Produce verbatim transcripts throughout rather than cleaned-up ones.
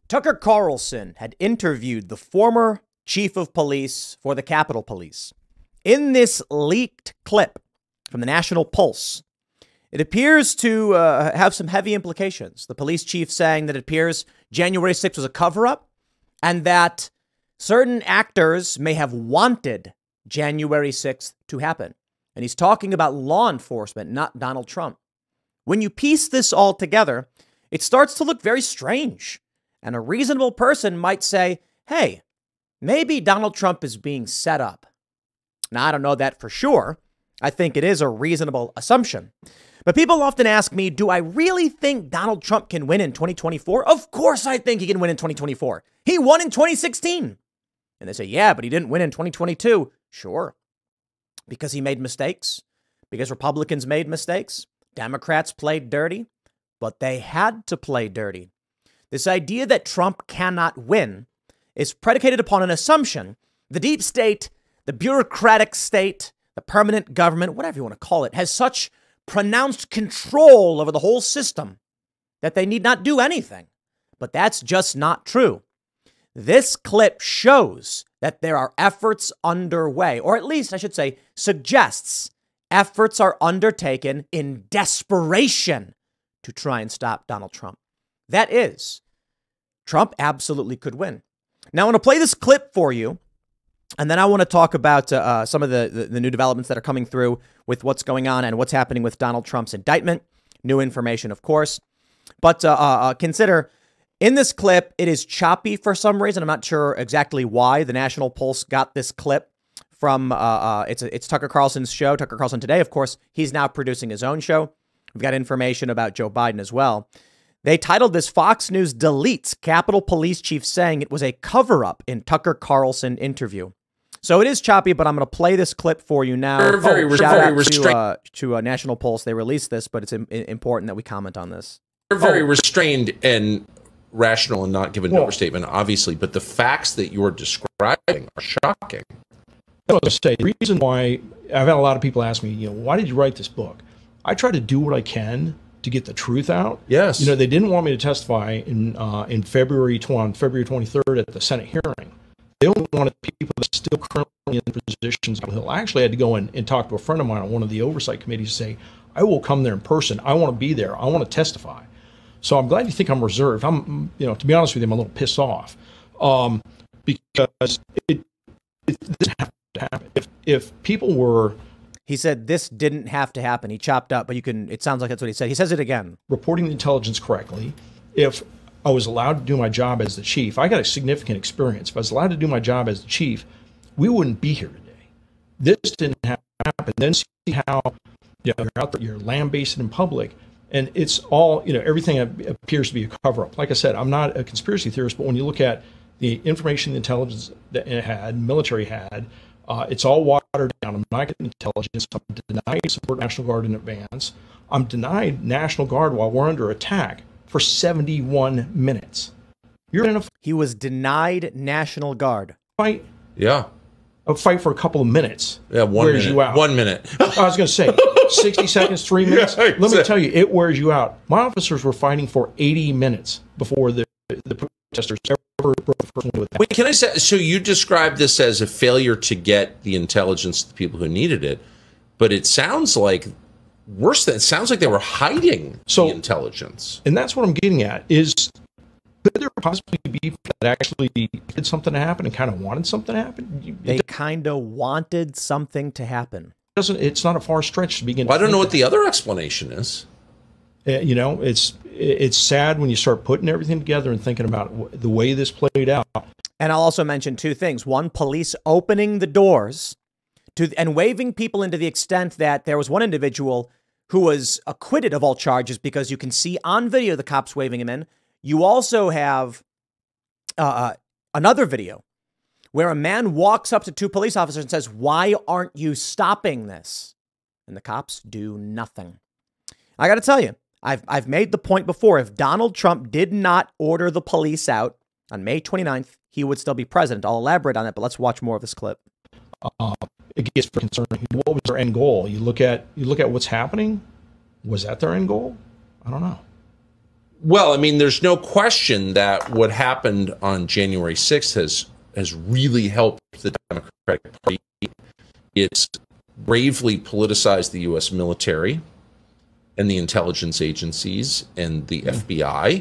Tucker Carlson had interviewed the former chief of police for the Capitol Police. In this leaked clip from the National Pulse, it appears to uh, have some heavy implications. The police chief saying that it appears January sixth was a cover-up and that certain actors may have wanted January sixth to happen. And he's talking about law enforcement, not Donald Trump. When you piece this all together, it starts to look very strange. And a reasonable person might say, hey, maybe Donald Trump is being set up. Now, I don't know that for sure. I think it is a reasonable assumption. But people often ask me, do I really think Donald Trump can win in twenty twenty-four? Of course I think he can win in twenty twenty-four. He won in twenty sixteen. And they say, yeah, but he didn't win in twenty twenty-two. Sure. Because he made mistakes. Because Republicans made mistakes. Democrats played dirty. But they had to play dirty. This idea that Trump cannot win is predicated upon an assumption. The deep state, the bureaucratic state, the permanent government, whatever you want to call it, has such pronounced control over the whole system that they need not do anything. But that's just not true. This clip shows that there are efforts underway, or at least I should say suggests efforts are undertaken in desperation to try and stop Donald Trump. That is, Trump absolutely could win. Now, I want to play this clip for you, and then I want to talk about uh, some of the, the, the new developments that are coming through with what's going on and what's happening with Donald Trump's indictment. New information, of course. But uh, uh, consider, in this clip, it is choppy for some reason. I'm not sure exactly why. The National Pulse got this clip from, uh, uh, it's, it's Tucker Carlson's show, Tucker Carlson Today. Of course, he's now producing his own show. We've got information about Joe Biden as well. They titled this, Fox News deletes Capitol Police Chief saying it was a cover-up in Tucker Carlson interview. So it is choppy, but I'm going to play this clip for you now. Very, very, oh, shout very out to, uh, to uh, National Pulse. They released this, but it's im important that we comment on this. They're very oh. restrained and rational and not given an overstatement, obviously, but the facts that you're describing are shocking. I was going to say, the reason why I've had a lot of people ask me, you know, why did you write this book? I try to do what I can to get the truth out. Yes. You know, they didn't want me to testify in uh, in February on February twenty-third at the Senate hearing. They don't want people that are still currently in positions. I actually had to go in and talk to a friend of mine on one of the oversight committees and say, I will come there in person. I want to be there. I want to testify. So I'm glad you think I'm reserved. I'm, you know, to be honest with you, I'm a little pissed off um, because it, it didn't have to happen. If, if people were... He said this didn't have to happen. He chopped up, but you can, it sounds like that's what he said. He says it again. Reporting the intelligence correctly. If I was allowed to do my job as the chief, I got a significant experience. If I was allowed to do my job as the chief, we wouldn't be here today. This didn't have to happen. Then see how, you know, you're out there, you're lambasted in public, and it's all, you know, everything appears to be a cover-up. Like I said, I'm not a conspiracy theorist, but when you look at the information the intelligence that it had, military had, Uh, it's all watered down. I'm not getting intelligence. I'm denied support National Guard in advance. I'm denied National Guard while we're under attack for seventy-one minutes. You're in a he was denied National Guard. Fight. Yeah. A fight for a couple of minutes. Yeah, one wears minute. you out. One minute. I was going to say sixty seconds, three minutes. Yeah, exactly. Let me tell you, it wears you out. My officers were fighting for eighty minutes before the the protesters ever broke the first one with that. Wait, can I say, so you described this as a failure to get the intelligence to the people who needed it, but it sounds like worse than, it sounds like they were hiding so, the intelligence. And that's what I'm getting at, is could there possibly be people that actually did something to happen and kind of wanted something to happen? They kind of wanted something to happen. It doesn't, it's not a far stretch to begin. Well, to I don't know what that. the other explanation is. Uh, you know, it's it's sad when you start putting everything together and thinking about the way this played out. And I'll also mention two things. One, police opening the doors to and waving people into the extent that there was one individual who was acquitted of all charges because you can see on video the cops waving him in. You also have uh, another video where a man walks up to two police officers and says, why aren't you stopping this? And the cops do nothing. I got to tell you, I've, I've made the point before. If Donald Trump did not order the police out on May twenty-ninth, he would still be president. I'll elaborate on it, but let's watch more of this clip. Uh, it gets concerning. What was their end goal? You look at you look at what's happening. Was that their end goal? I don't know. Well, I mean, there's no question that what happened on January sixth has has really helped the Democratic Party. It's bravely politicized the U S military and the intelligence agencies and the mm. F B I.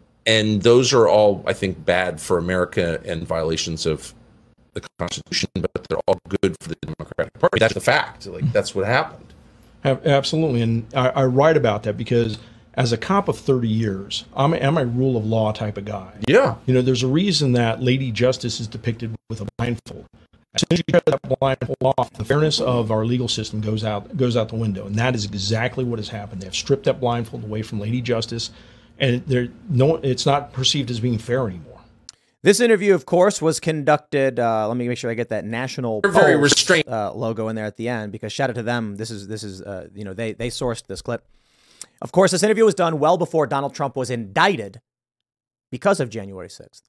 And those are all, I think, bad for America and violations of the Constitution, but they're all good for the Democratic Party. That's the fact. Like, that's what happened. Absolutely. And I, I write about that because as a cop of thirty years, I'm a, I'm a rule of law type of guy. Yeah. You know, there's a reason that Lady Justice is depicted with a blindfold. As soon as you cut that blindfold off, the fairness of our legal system goes out goes out the window. And that is exactly what has happened. They have stripped that blindfold away from Lady Justice, and they're no, it's not perceived as being fair anymore. This interview, of course, was conducted. Uh, let me make sure I get that National They're very restrained uh, logo in there at the end, because shout out to them. This is this is uh, you know they they sourced this clip. Of course, this interview was done well before Donald Trump was indicted because of January sixth.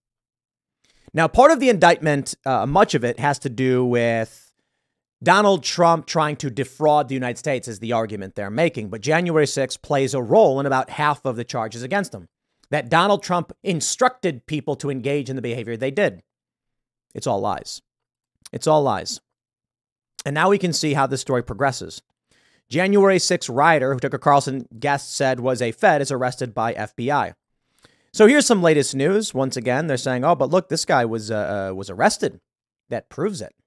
Now, part of the indictment, uh, much of it has to do with Donald Trump trying to defraud the United States, is the argument they're making. But January sixth plays a role in about half of the charges against him. That Donald Trump instructed people to engage in the behavior they did. It's all lies. It's all lies. And now we can see how this story progresses. January sixth rioter who Tucker Carlson guest said was a Fed is arrested by F B I. So here's some latest news. Once again, they're saying, oh, but look, this guy was uh, uh, was arrested. That proves it.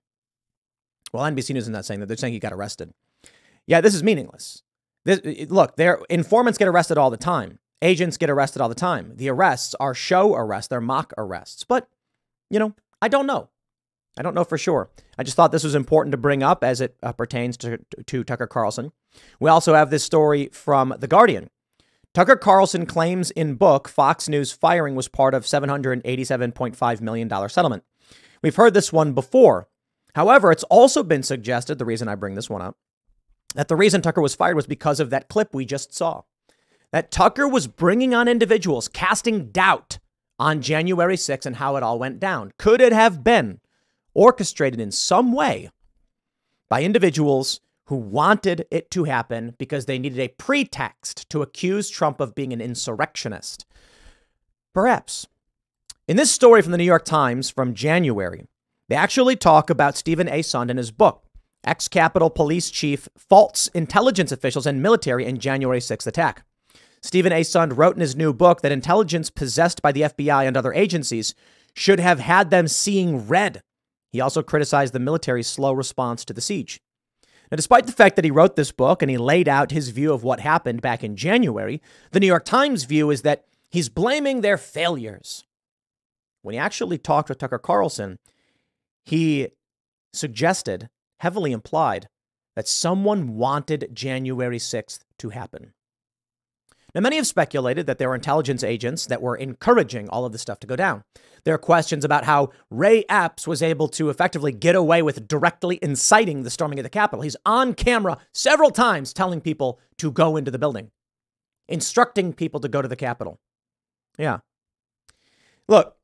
Well, N B C News is not saying that. They're saying he got arrested. Yeah, this is meaningless. This, look, their informants get arrested all the time. Agents get arrested all the time. The arrests are show arrests. They're mock arrests. But, you know, I don't know. I don't know for sure. I just thought this was important to bring up as it uh, pertains to, to Tucker Carlson. We also have this story from The Guardian. Tucker Carlson claims in book Fox News firing was part of seven hundred eighty-seven point five million dollars settlement. We've heard this one before. However, it's also been suggested, the reason I bring this one up, that the reason Tucker was fired was because of that clip we just saw. That Tucker was bringing on individuals, casting doubt on January sixth and how it all went down. Could it have been orchestrated in some way by individuals who wanted it to happen because they needed a pretext to accuse Trump of being an insurrectionist? Perhaps. In this story from the New York Times from January, they actually talk about Stephen A. Sund in his book, Ex-Capitol Police Chief Faults Intelligence Officials and Military in January sixth Attack. Stephen A. Sund wrote in his new book that intelligence possessed by the F B I and other agencies should have had them seeing red. He also criticized the military's slow response to the siege. Now, despite the fact that he wrote this book and he laid out his view of what happened back in January, the New York Times view is that he's blaming their failures. When he actually talked with Tucker Carlson, he suggested, heavily implied, that someone wanted January sixth to happen. Now, many have speculated that there were intelligence agents that were encouraging all of this stuff to go down. There are questions about how Ray Epps was able to effectively get away with directly inciting the storming of the Capitol. He's on camera several times telling people to go into the building, instructing people to go to the Capitol. Yeah. Look,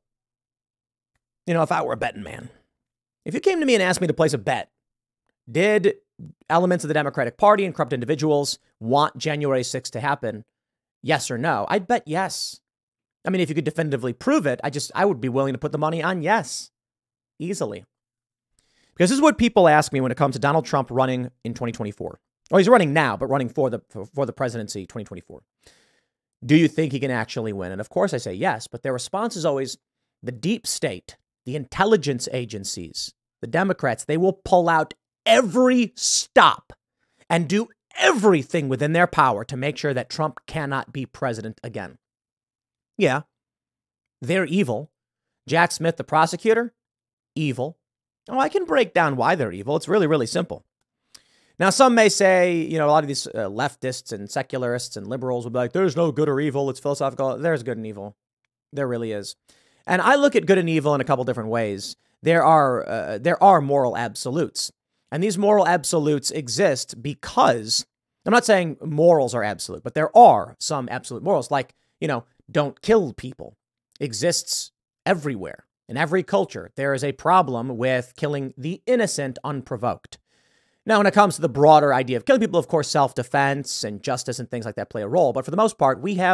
you know, if I were a betting man, if you came to me and asked me to place a bet, did elements of the Democratic Party and corrupt individuals want January sixth to happen? Yes or no? I'd bet yes. I mean, if you could definitively prove it, I just, I would be willing to put the money on yes. Easily. Because this is what people ask me when it comes to Donald Trump running in twenty twenty-four. Well, he's running now, but running for the, for, for the presidency twenty twenty-four. Do you think he can actually win? And of course I say yes, but their response is always the deep state, the intelligence agencies, the Democrats, they will pull out every stop and do everything within their power to make sure that Trump cannot be president again. Yeah, they're evil. Jack Smith, the prosecutor, evil. Oh, I can break down why they're evil. It's really, really simple. Now, some may say, you know, a lot of these uh, leftists and secularists and liberals will be like, there's no good or evil. It's philosophical. There's good and evil. There really is. And I look at good and evil in a couple different ways. There are uh, there are moral absolutes. And these moral absolutes exist because, I'm not saying morals are absolute, but there are some absolute morals, like, you know, don't kill people, exists everywhere. In every culture, there is a problem with killing the innocent unprovoked. Now, when it comes to the broader idea of killing people, of course, self-defense and justice and things like that play a role. But for the most part, we have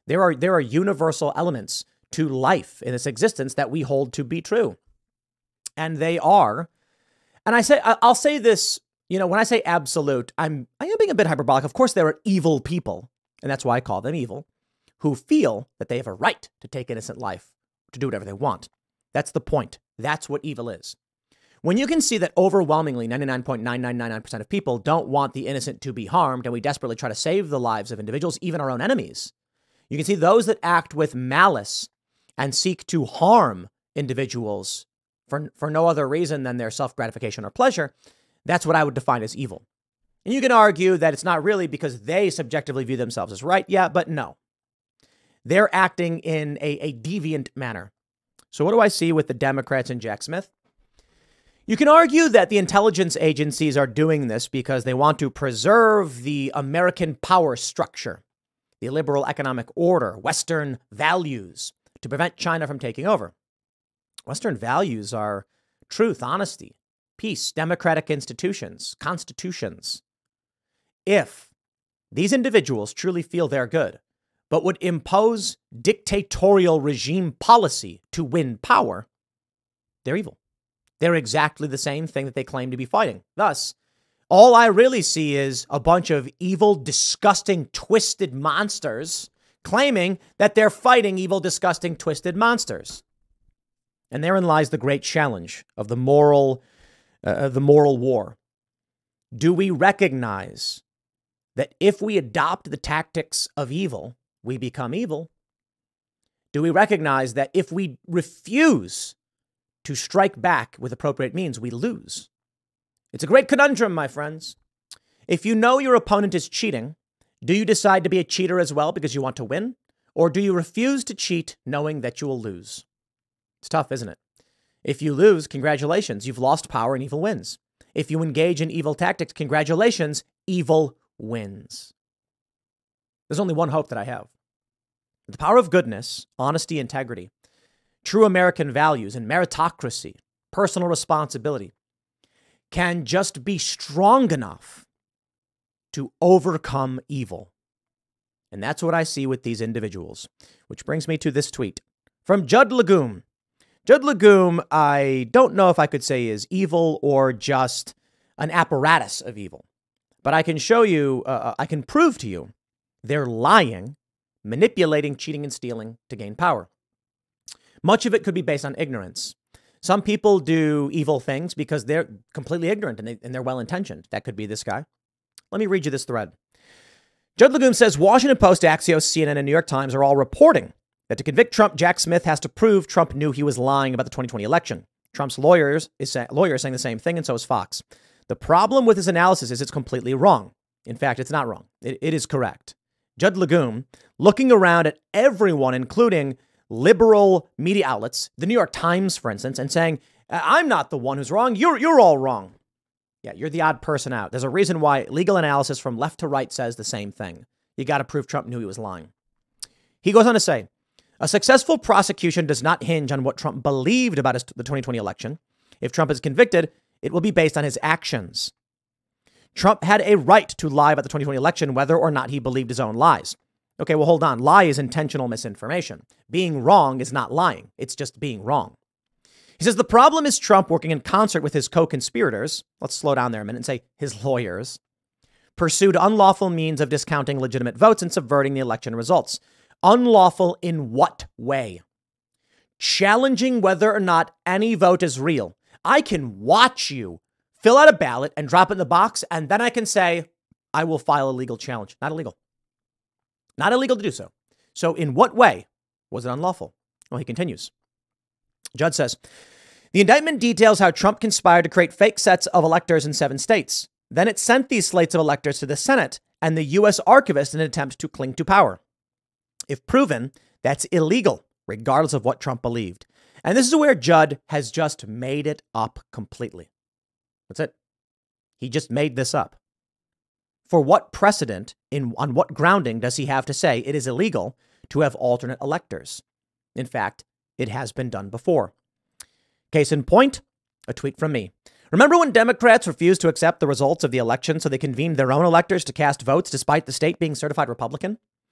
There are there are universal elements to life in this existence that we hold to be true. And they are, and I say I'll say this, you know, when I say absolute, I'm I am being a bit hyperbolic. Of course, there are evil people, and that's why I call them evil, who feel that they have a right to take innocent life, to do whatever they want. That's the point. That's what evil is. When you can see that overwhelmingly ninety-nine point nine nine nine nine percent of people don't want the innocent to be harmed, and we desperately try to save the lives of individuals, even our own enemies, you can see those that act with malice and seek to harm individuals for, for no other reason than their self-gratification or pleasure. That's what I would define as evil. And you can argue that it's not really because they subjectively view themselves as right. Yeah, but no. They're acting in a, a deviant manner. So what do I see with the Democrats and Jack Smith? You can argue that the intelligence agencies are doing this because they want to preserve the American power structure, the liberal economic order, Western values, to prevent China from taking over. Western values are truth, honesty, peace, democratic institutions, constitutions. If these individuals truly feel they're good, but would impose dictatorial regime policy to win power, they're evil. They're exactly the same thing that they claim to be fighting. Thus, all I really see is a bunch of evil, disgusting, twisted monsters claiming that they're fighting evil, disgusting, twisted monsters. And therein lies the great challenge of the moral, uh, the moral war. Do we recognize that if we adopt the tactics of evil, we become evil? Do we recognize that if we refuse to strike back with appropriate means, we lose? It's a great conundrum, my friends. If you know your opponent is cheating, do you decide to be a cheater as well because you want to win? Or do you refuse to cheat knowing that you will lose? It's tough, isn't it? If you lose, congratulations, you've lost power and evil wins. If you engage in evil tactics, congratulations, evil wins. There's only one hope that I have. The power of goodness, honesty, integrity, true American values, and meritocracy, personal responsibility, can just be strong enough to overcome evil. And that's what I see with these individuals, which brings me to this tweet from Judd Legume. Judd Legume, I don't know if I could say is evil or just an apparatus of evil, but I can show you, uh, I can prove to you they're lying, manipulating, cheating, and stealing to gain power. Much of it could be based on ignorance. Some people do evil things because they're completely ignorant and, they, and they're well-intentioned. That could be this guy. Let me read you this thread. Judd Legume says, Washington Post, Axios, C N N, and New York Times are all reporting that to convict Trump, Jack Smith has to prove Trump knew he was lying about the twenty twenty election. Trump's lawyers is say, lawyer is saying the same thing, and so is Fox. The problem with his analysis is it's completely wrong. In fact, it's not wrong. It, it is correct. Judd Legume, looking around at everyone, including liberal media outlets, the New York Times, for instance, and saying, I'm not the one who's wrong. You're, you're all wrong. Yeah, you're the odd person out. There's a reason why legal analysis from left to right says the same thing. You got to prove Trump knew he was lying. He goes on to say, a successful prosecution does not hinge on what Trump believed about his, the twenty twenty election. If Trump is convicted, it will be based on his actions. Trump had a right to lie about the twenty twenty election, whether or not he believed his own lies. Okay, well, hold on. Lie is intentional misinformation. Being wrong is not lying. It's just being wrong. He says the problem is Trump working in concert with his co-conspirators. Let's slow down there a minute and say his lawyers pursued unlawful means of discounting legitimate votes and subverting the election results. Unlawful in what way? Challenging whether or not any vote is real. I can watch you fill out a ballot and drop it in the box, and then I can say, I will file a legal challenge. Not illegal. Not illegal to do so. So in what way was it unlawful? Well, he continues. Judd says, the indictment details how Trump conspired to create fake sets of electors in seven states. Then it sent these slates of electors to the Senate and the U S archivist in an attempt to cling to power. If proven, that's illegal, regardless of what Trump believed. And this is where Judd has just made it up completely. That's it. He just made this up. For what precedent, in on what grounding does he have to say it is illegal to have alternate electors? In fact, it has been done before. Case in point, a tweet from me. Remember when Democrats refused to accept the results of the election so they convened their own electors to cast votes despite the state being certified Republican?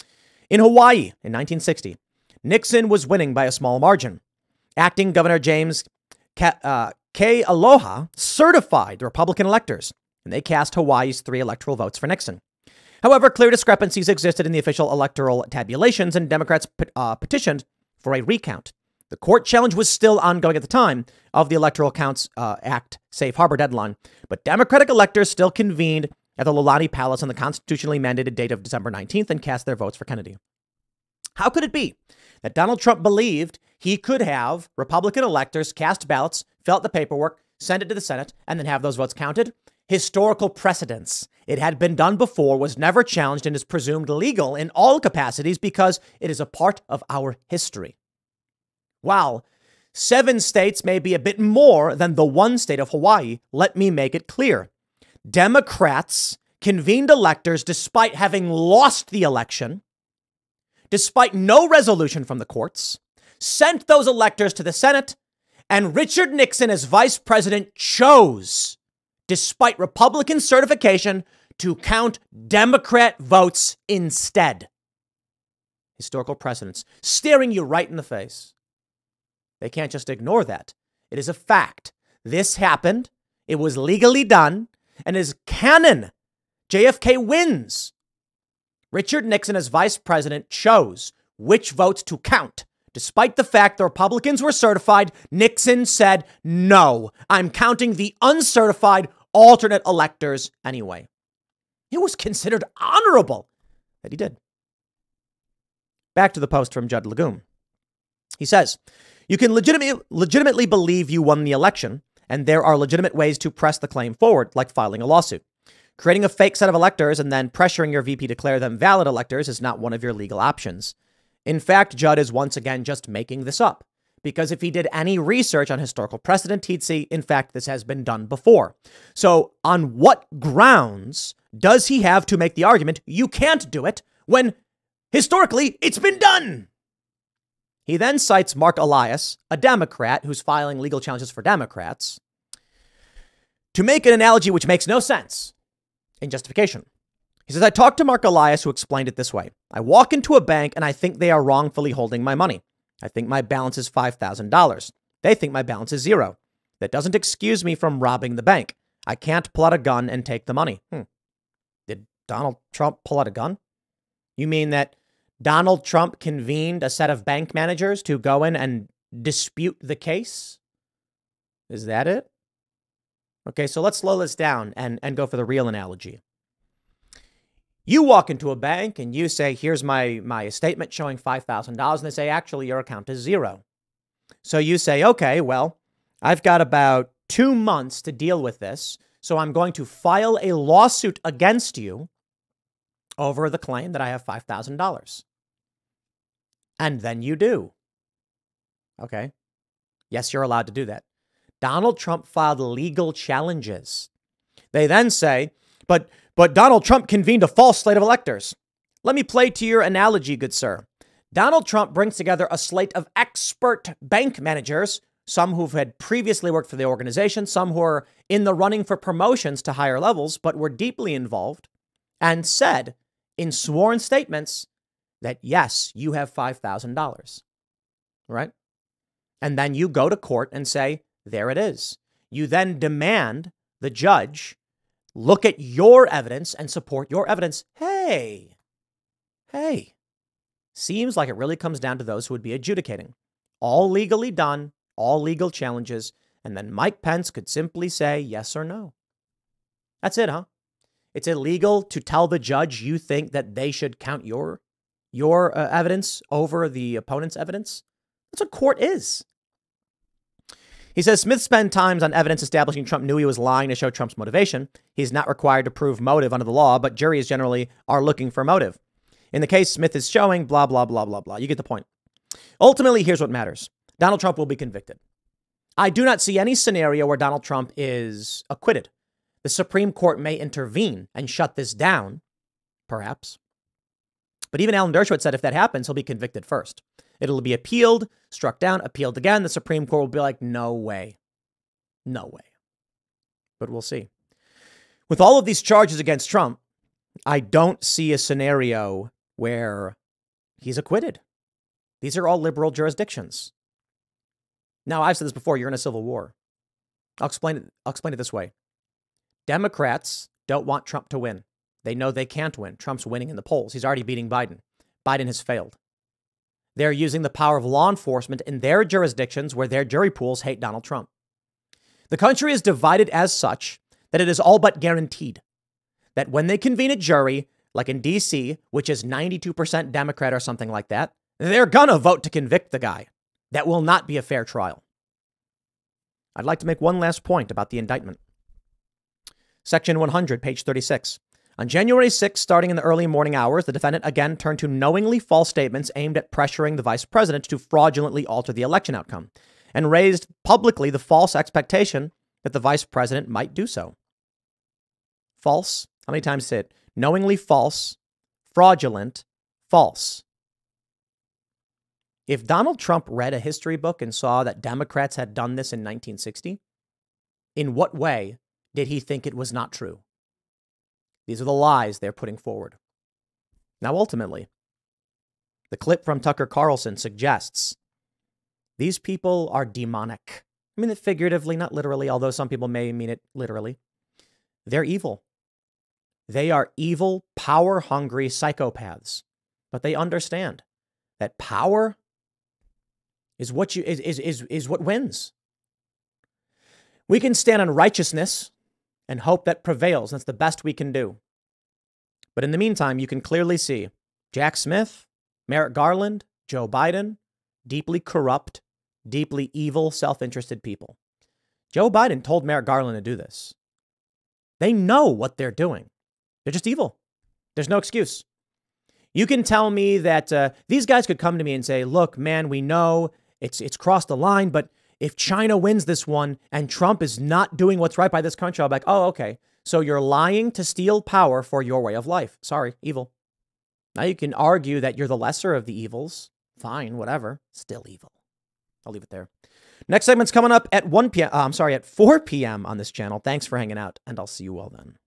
In Hawaii in nineteen sixty, Nixon was winning by a small margin. Acting Governor James Ke, uh, Ke Aloha certified the Republican electors, and they cast Hawaii's three electoral votes for Nixon. However, clear discrepancies existed in the official electoral tabulations, and Democrats uh, petitioned for a recount. The court challenge was still ongoing at the time of the Electoral Counts uh, Act safe harbor deadline, but Democratic electors still convened at the Lolani Palace on the constitutionally mandated date of December nineteenth and cast their votes for Kennedy. How could it be that Donald Trump believed he could have Republican electors cast ballots, fill out the paperwork, send it to the Senate, and then have those votes counted? Historical precedence. It had been done before, was never challenged, and is presumed legal in all capacities because it is a part of our history. While seven states may be a bit more than the one state of Hawaii, let me make it clear. Democrats convened electors despite having lost the election, despite no resolution from the courts, sent those electors to the Senate, and Richard Nixon as vice president chose, despite Republican certification, to count Democrat votes instead. Historical precedents staring you right in the face. They can't just ignore that. It is a fact. This happened. It was legally done and is canon. J F K wins. Richard Nixon as vice president chose which votes to count. Despite the fact the Republicans were certified, Nixon said, no, I'm counting the uncertified alternate electors anyway. It was considered honorable that he did. Back to the post from Judd Legum. He says, you can legitimately, legitimately believe you won the election, and there are legitimate ways to press the claim forward, like filing a lawsuit. Creating a fake set of electors and then pressuring your V P to declare them valid electors is not one of your legal options. In fact, Judd is once again just making this up, because if he did any research on historical precedent, he'd see, in fact, this has been done before. So on what grounds does he have to make the argument you can't do it when historically it's been done? He then cites Mark Elias, a Democrat who's filing legal challenges for Democrats, to make an analogy which makes no sense in justification. He says, I talked to Mark Elias, who explained it this way. I walk into a bank and I think they are wrongfully holding my money. I think my balance is five thousand dollars. They think my balance is zero. That doesn't excuse me from robbing the bank. I can't pull out a gun and take the money. Hmm. Did Donald Trump pull out a gun? You mean that Donald Trump convened a set of bank managers to go in and dispute the case? Is that it? Okay, so let's slow this down and, and go for the real analogy. You walk into a bank and you say, here's my, my statement showing five thousand dollars. And they say, actually, your account is zero. So you say, okay, well, I've got about two months to deal with this. So I'm going to file a lawsuit against you over the claim that I have five thousand dollars. And then you do. Okay. Yes, you're allowed to do that. Donald Trump filed legal challenges. They then say, but but Donald Trump convened a false slate of electors. Let me play to your analogy, good sir. Donald Trump brings together a slate of expert bank managers, some who've had previously worked for the organization, some who are in the running for promotions to higher levels, but were deeply involved, and said in sworn statements that, yes, you have five thousand dollars, right? And then you go to court and say, there it is. You then demand the judge look at your evidence and support your evidence. Hey, hey, seems like it really comes down to those who would be adjudicating. All legally done, all legal challenges, and then Mike Pence could simply say yes or no. That's it, huh? It's illegal to tell the judge you think that they should count your, your uh, evidence over the opponent's evidence. That's what court is. He says Smith spent times on evidence establishing Trump knew he was lying to show Trump's motivation. He's not required to prove motive under the law, but juries generally are looking for motive. In the case Smith is showing, blah, blah, blah, blah, blah. You get the point. Ultimately, here's what matters. Donald Trump will be convicted. I do not see any scenario where Donald Trump is acquitted. The Supreme Court may intervene and shut this down, perhaps. But even Alan Dershowitz said if that happens, he'll be convicted first. It'll be appealed, struck down, appealed again. The Supreme Court will be like, no way. No way. But we'll see. With all of these charges against Trump, I don't see a scenario where he's acquitted. These are all liberal jurisdictions. Now, I've said this before, you're in a civil war. I'll explain it, I'll explain it this way. Democrats don't want Trump to win. They know they can't win. Trump's winning in the polls. He's already beating Biden. Biden has failed. They're using the power of law enforcement in their jurisdictions where their jury pools hate Donald Trump. The country is divided as such that it is all but guaranteed that when they convene a jury, like in D C, which is ninety-two percent Democrat or something like that, they're gonna vote to convict the guy. That will not be a fair trial. I'd like to make one last point about the indictment. Section one hundred, page thirty-six. On January sixth, starting in the early morning hours, the defendant again turned to knowingly false statements aimed at pressuring the vice president to fraudulently alter the election outcome and raised publicly the false expectation that the vice president might do so. False. How many times say it? Knowingly false, fraudulent, false. If Donald Trump read a history book and saw that Democrats had done this in nineteen sixty, in what way did he think it was not true? These are the lies they're putting forward. Now, ultimately, the clip from Tucker Carlson suggests these people are demonic. I mean it figuratively, not literally, although some people may mean it literally. They're evil. They are evil, power-hungry psychopaths. But they understand that power is what you is, is, is, is what wins. We can stand on righteousness and hope that prevails. That's the best we can do. But in the meantime, you can clearly see Jack Smith, Merrick Garland, Joe Biden, deeply corrupt, deeply evil, self-interested people. Joe Biden told Merrick Garland to do this. They know what they're doing. They're just evil. There's no excuse. You can tell me that uh, these guys could come to me and say, look, man, we know it's it's crossed the line, but if China wins this one and Trump is not doing what's right by this country, I'll be like, oh, okay. So you're lying to steal power for your way of life. Sorry, evil. Now you can argue that you're the lesser of the evils. Fine, whatever. Still evil. I'll leave it there. Next segment's coming up at one p.m. Uh, I'm sorry, at four p.m. on this channel. Thanks for hanging out, and I'll see you all then.